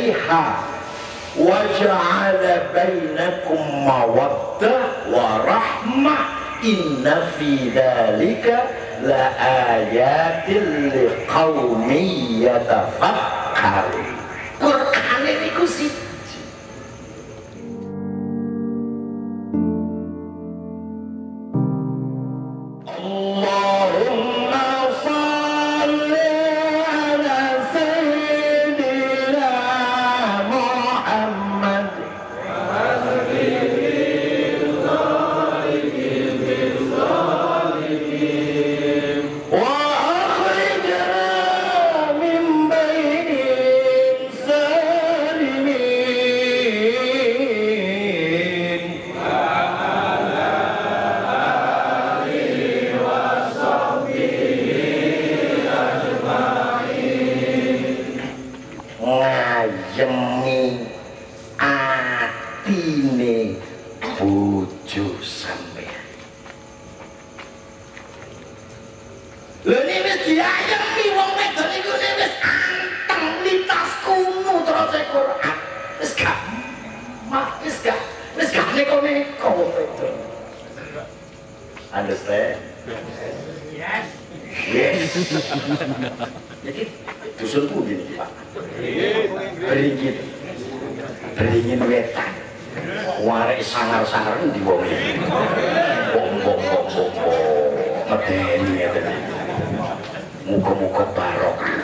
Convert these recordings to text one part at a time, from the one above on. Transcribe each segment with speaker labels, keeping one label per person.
Speaker 1: ilaiha wa ja'ala bainakum mawaddah wa rahmah inna fi dzalika la ayatin liqaumin yatafakkarun. Quran niku siji. Allahumma shalli ala sayyidina Muhammad wa akhrijna min bainihim salimin. Ngayemi atine bojo sampeyan. Lha nek wis diayemi wong wedok niku wis anteng litas kuno terus Quran. Wis gak neko-neko wong wedok. Understand? Yes. Yes. Jadi dusunku gini Pak. Beringin wetan. Warek sangar-sangar di wong iki. Bom. Medeni ngeten. Muga-muga barokah.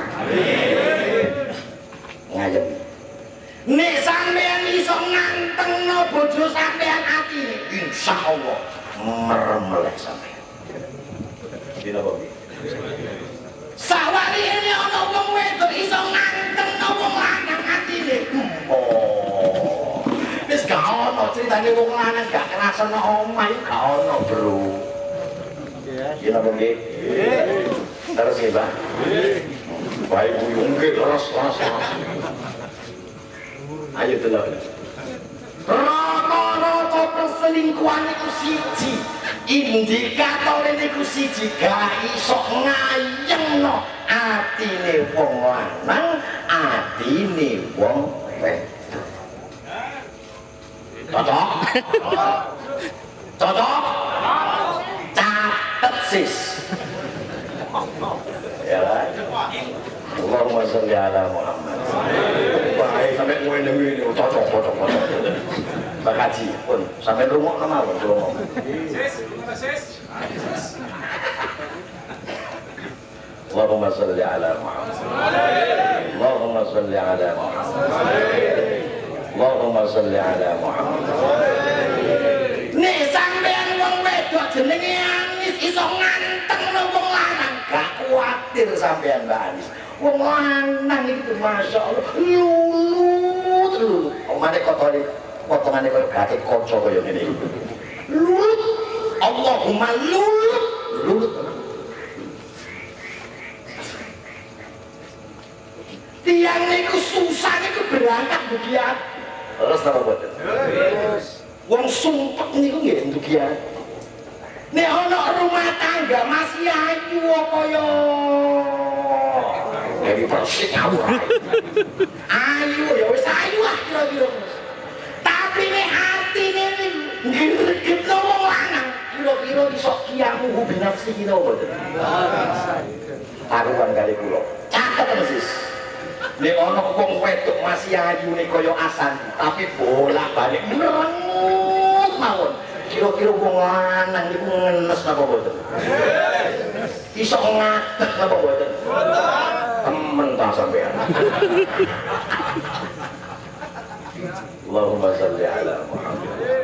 Speaker 1: Ngayem. Nek sampeyan iso ngantengno bojo sampeyan atine, insyaallah merem sampeyan. Dina kok. Sawali ini ana wong wedok iso ngantengno wong lanang atine. Oh. Wis gak ono critane wong lanang gak ngrasakno omah iki gak ono, Bro. Iya napa nggih? Nggih. Terus nggih, Pak. Baik buyung nggih terus. Ayo delok. Rata-rata perselingkuhan iku siji. Indikator niku siji, gak iso ngayemno atine wong lanang, atine wong wedok. Cocok? Cocok? Catet sis. Ya lah. Allahumma sholli ala Muhammad. Baik sampai ngene-ngene cocok. Mbak Haji pun sampai rungokno mawon rungok. Sis. Allahumma sholli ala Muhammad. Allahumma sholli ala Muhammad. Allahumma sholli ala Muhammad. Nek sampean wong wedok jenenge Anis iso ngantengno wong lanang, gak kuwatir sampean Mbak Anis. Wong lanang iki masyaallah lulu. Omane kotone potongane koyo gatek kanca koyo ngene iki. Lulut. Allahumma lulut. Tiang niku susah niku berangkat dugian. Terus napa boten? Terus. Wong sumpek niku nggih dugian. Nek ana rumah tangga masih ayu kaya Dewi Persik ngawur. Ayu ya wis ayu lah kira-kira. Tapi nek atine ngregetno wong lanang, kira-kira iso kiamu binafsi kita boten. Taruhan kali kula. Caket persis. Nek ana wong wedok masih ayune kaya asan, tapi bolak-balik merengut mawon. Kira-kira wong lanang niku ngenes napa boten? Iso ngadeg napa boten? Temen ta sampean. Allahumma sholli ala Muhammad.